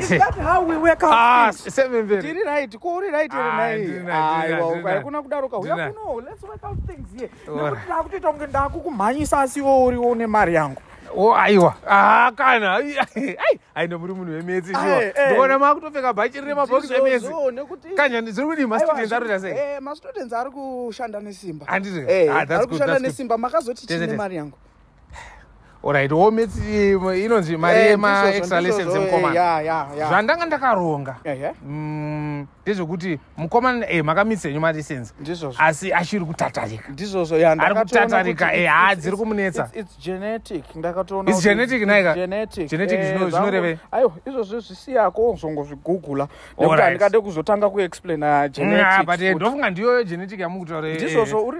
Is that how we work out things? Sememveri. Did it right? Call it right here. Kuna kudaroka. We have to know. Let's work out things here. Nekuti ndakutoita kunge ndakukumhanyisa asi wewe uriwo nemari yangu. Aiwa. Kana. Aino muri munhu wemetsi shiwa. Ndikuona makutopfeka bhachi rine mabhokisi emetsi. Kanya ndiri kuti ma-students arikuita sei? Ma-students ari kushanda nesimba. Handiti. Ari kushanda nesimba. Makazoti chine mari yangu. Alright, wometsi inonzi mari yema-extra lessons emukomana. Zvandanga ndakaronga. Ndezvokuti mukomana makamitsa henyu ma-lessons. Asi ashiri kutatarika. Ndizvozvo ari kutatarika dziri kumunetsa. It's genetic. Ndakatoona. It's genetic naika. Genetic. Genetic zvinoreve. Aiwa, izvozvo zvisiyako uzongozvigugula. Nekuti handikade kuzotanga kuexplaina genetic. But ndofunga ndiyo genetic yamukutaura. Ndizvozvo uri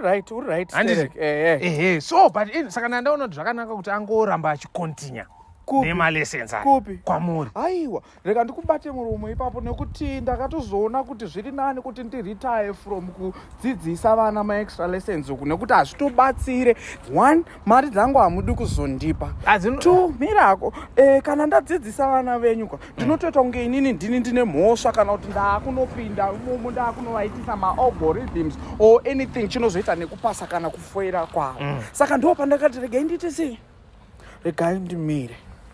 right. So but saka ndandaona kuti zvakanaka kuti angoramba achikontinya nemalessons kupi kwamuri. Aiwa, rega ndikubate muromo ipapo nekuti ndakatozoona kuti zviri nani kuti ndiretire from kudzidzisa vana ma-extra lessons uku nekuti hazvitobatsire. One, mari dzangu hamudi kuzondipa. Two, mirako kana ndadzidzisa vana venyu kwa ndinotoita kunge inini ndine mhosva kana kuti ndaakunopinda imomo ndaakunovaitisa ma-algorithms or anything chinozoita nekupasa kana kufoira kwavo. Saka ndo pandakati regai nditi sei, regai ndimire.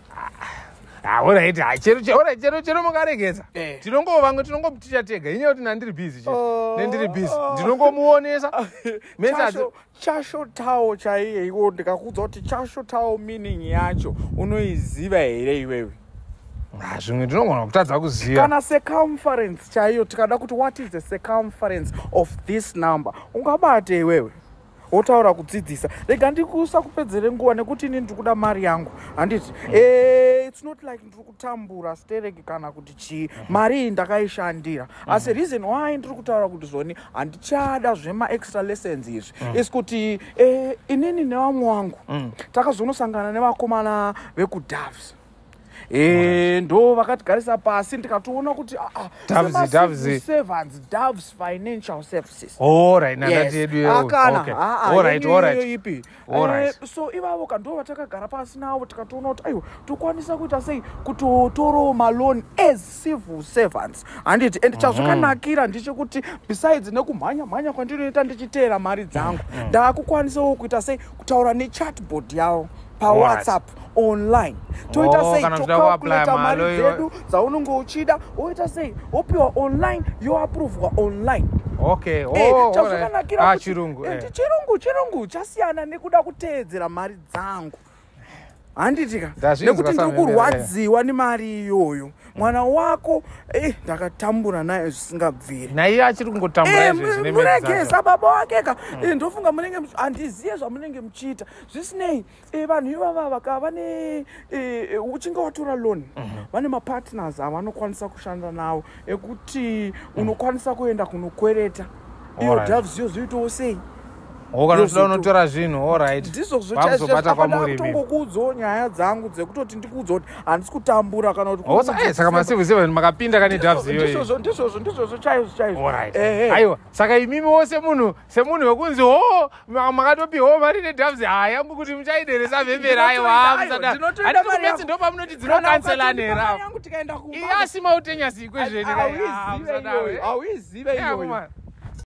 Alright, chero mukaregedza. Vamwe tinongomuticha tega. Inyaya kuti nandiri busy. Nendiri busy. Ndinongomuonesa. Chashotawo chaiye iwo ndikakuudza kuti chashotawo meaning yacho unoiziva here iwewe? Zvimwe ndinogona kutadza kuziva. Kana circumference chaiyo tikada kuti what is the circumference of this number? Ungabate iwewe. Wotaura kudzidzisa. Rega ndikusakupedzere nguva nekuti ini ndikuda mari yangu. Handiti. It's not like ndiri kutambura stereki kana kuti chii. Mari ndakaishandira. As a reason why ndiri kutaura kuti zvoni handichada zvema-extra lessons izvi. Is kuti inini nevamwe wangu takazonosangana nevakomana vekuDoves. Ndo vakatigarisa pasi ndikatoona kuti Doves Financial Services. Alright, nandatedu. Alright. So ivavo ndo vatakagara pasi navo tikatoona kuti aiwa tokwanisa kuita sei kutotorawo maloni as civil servants. Handiti. And chazvakanakira ndechekuti besides nekumhanya kwandinoita ndichiteera mari dzangu ndaakukwanisawo kuita sei kutaura nechatbot yavo paWhatsApp online. Toita sei tokalkuleta mari dzedu dzaunenge uchida woita sei wopiwa online yoappruvwa online. Okay. Chazvakanakira chirungu. Chirungu chasiyana nekuda kuteedzera mari dzangu. Handitika nekuti ndiri kurwadziwa nemari iyoyo. Mwana wako ndakatambura naye zvisingabviri. Naiye achiri kungotambura izvi muregesa baba wakeka. Ndofunga munenge handiziye zvamunenge muchiita. Zvisinei vanhu ivava vakava uchinge watora loan vane mapartners avanokwanisa kushanda navo ekuti unokwanisa kuenda kunokwereta. Iyo Doves yozoitawo sei? Kana toda unotora zvinhu. Alright. Ndizvo chaizvo tongokuudzawo nyaya dzangu dzekutoti ndikuudza kuti handisi kutambura kana kuti saka ma-civil servant makapinda kane Doves iyoyo. Ndizvozvo chaizvo. Aiwa, saka imimiwo semunhu wekunzi makatopiwawo mari neDoves yangu kuti muchaideresa vhemvera. Aiwa, handiti ndo pamunoti dzinokanselanera. Asi mautenya sikwe zvene. Hauizive iyoyo.